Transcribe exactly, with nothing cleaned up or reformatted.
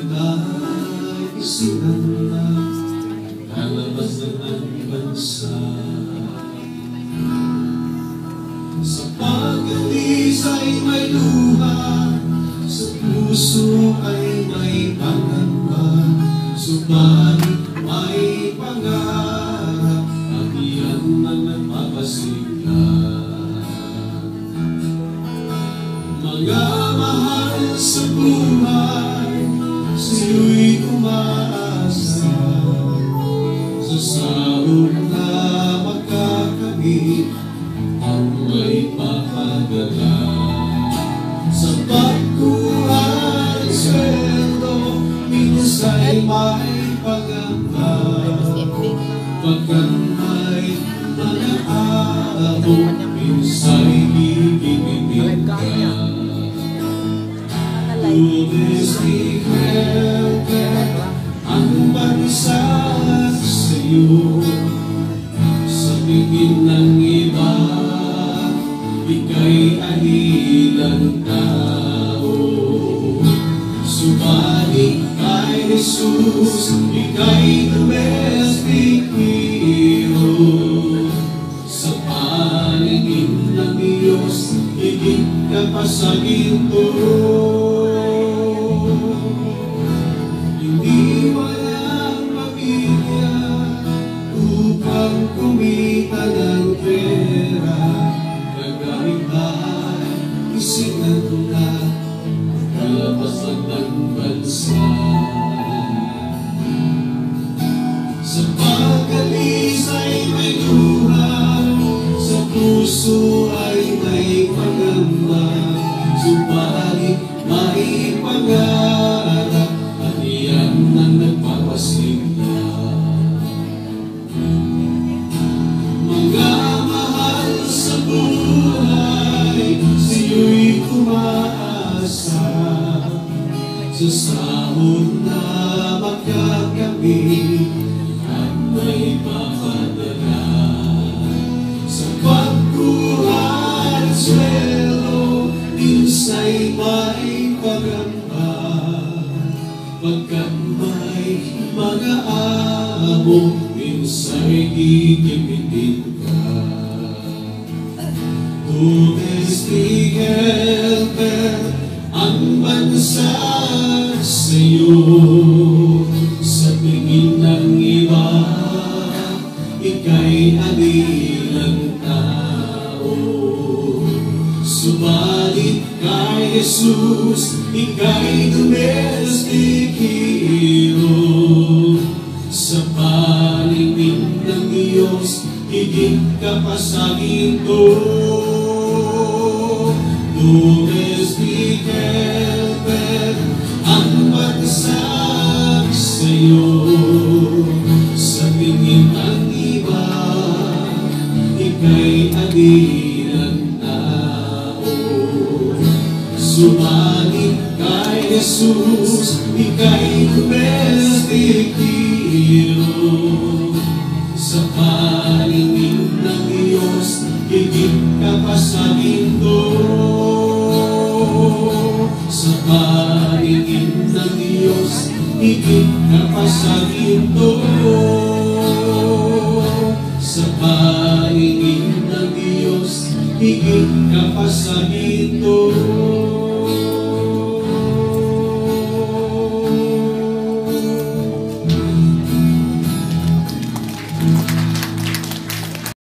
isinanda, kalabasan ng bansa. Sa pag-alis ay may luha, sa puso ay may pangamba, subalit may pangarap, at iyan ang nagpapasigla. Mga mahal sa buhay, sa'yo'y umaasa, sa sahod na magkakamit ang may papadala. Sa pagkuha ng sweldo, minsan may pagamba, pagkat may mga abo, minsan ibibigin ka. Domestic helper ang bansa sa'yo, sa tingin ng iba, ika'y anilang tao. Subalit kay Jesus, ika'y domestic hero. Sa paningin ng Diyos, higit ka pa sa ginto. Hindi walang pamilya upang kumita ng pera, gagamit ay isinanda, kalabasan ng bansa. Sa pag-alis ay may luha, sa puso ay may pangamba, subalit may pangarap, at iyan ang nagpapasigla. Mga mahal sa buhay, sa'yo'y umaasa, sa sahod na magkakamit at may papadala. Sa pagkuha ng sweldo, minsa'y may pagamba, pagkat may mga amo, minsa'y ikipitin ka. Domestic helper ang bansa sa'yo, sa tingin ng iba, ika'y anilang tao. Subalit kay Jesus, ika'y domestic hero. Sa paningin ng Diyos, higit ka pa sa ginto. Domestic helper ang pagsag sa'yo, sa tingin ng iba, ika'y anilang tao. Subalit kay Jesus, ika'y domestic hero. Sa paningin ng Diyos, higit ka pa sa ginto. Sa paningin ng Diyos, higit ka pa sa ginto.